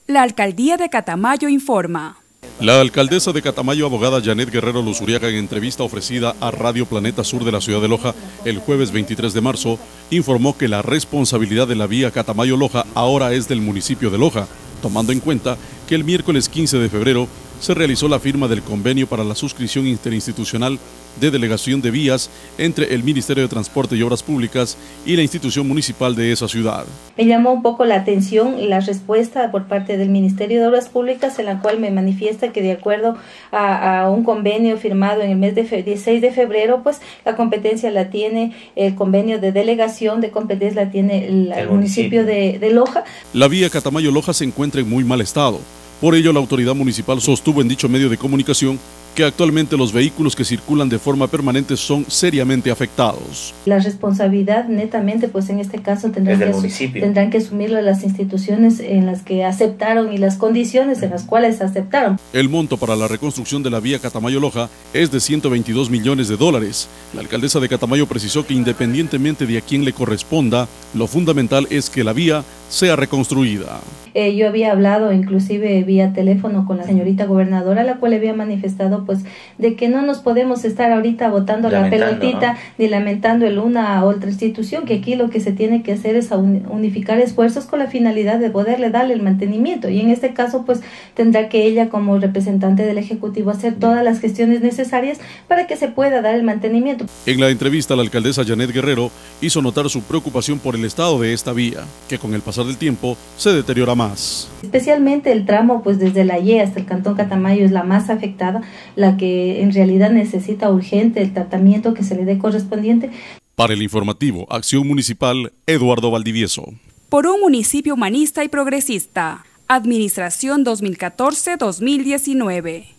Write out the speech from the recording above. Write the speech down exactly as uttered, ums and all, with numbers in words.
La alcaldía de Catamayo informa. La alcaldesa de Catamayo, abogada Janet Guerrero Luzuriaga, en entrevista ofrecida a Radio Planeta Sur de la ciudad de Loja el jueves veintitrés de marzo, informó que la responsabilidad de la vía Catamayo-Loja ahora es del municipio de Loja, tomando en cuenta que el miércoles quince de febrero se realizó la firma del convenio para la suscripción interinstitucional de delegación de vías entre el Ministerio de Transporte y Obras Públicas y la institución municipal de esa ciudad. Me llamó un poco la atención la respuesta por parte del Ministerio de Obras Públicas, en la cual me manifiesta que de acuerdo a, a un convenio firmado en el mes de dieciséis de febrero, pues la competencia la tiene el convenio de delegación de competencia la tiene el, el municipio de, de Loja. La vía Catamayo-Loja se encuentra en muy mal estado. Por ello, la autoridad municipal sostuvo en dicho medio de comunicación que actualmente los vehículos que circulan de forma permanente son seriamente afectados. La responsabilidad netamente, pues en este caso tendrán, que, tendrán que asumirlo las instituciones en las que aceptaron y las condiciones en las cuales aceptaron. El monto para la reconstrucción de la vía Catamayo-Loja es de ciento veintidós millones de dólares. La alcaldesa de Catamayo precisó que independientemente de a quién le corresponda, lo fundamental es que la vía sea reconstruida. Eh, yo había hablado inclusive vía teléfono con la señorita gobernadora, la cual le había manifestado pues de que no nos podemos estar ahorita botando la pelotita, ¿no?, ni lamentando el una u otra institución, que aquí lo que se tiene que hacer es unificar esfuerzos con la finalidad de poderle darle el mantenimiento, y en este caso pues tendrá que ella como representante del Ejecutivo hacer todas las gestiones necesarias para que se pueda dar el mantenimiento. En la entrevista, la alcaldesa Janet Guerrero hizo notar su preocupación por el estado de esta vía, que con el pasar del tiempo se deteriora más. Especialmente el tramo pues desde la Y E hasta el Cantón Catamayo es la más afectada, la que en realidad necesita urgente el tratamiento que se le dé correspondiente. Para el informativo Acción Municipal, Eduardo Valdivieso. Por un municipio humanista y progresista. Administración dos mil catorce a dos mil diecinueve.